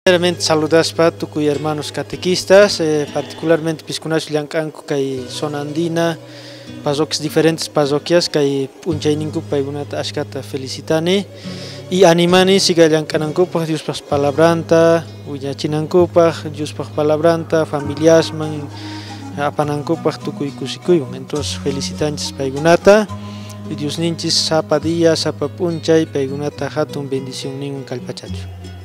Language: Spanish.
Primeramente saludaspa tukuy hermanos catequistas, particularmente piscunash llankanku kay zona andina, parroquias diferentes parroquias kay punchayninku paykunata ashkata felicitani y animani siga llankanankupaq Diospas palabranta, willachinankupaq Diospas palabranta, familiasman apanankupaq tukuy kusikuywan. Entonces felicitanchis paykunata y Dios ninchis sapa día, sapa punchay paykunata hatun bendición ningun kallpachachu.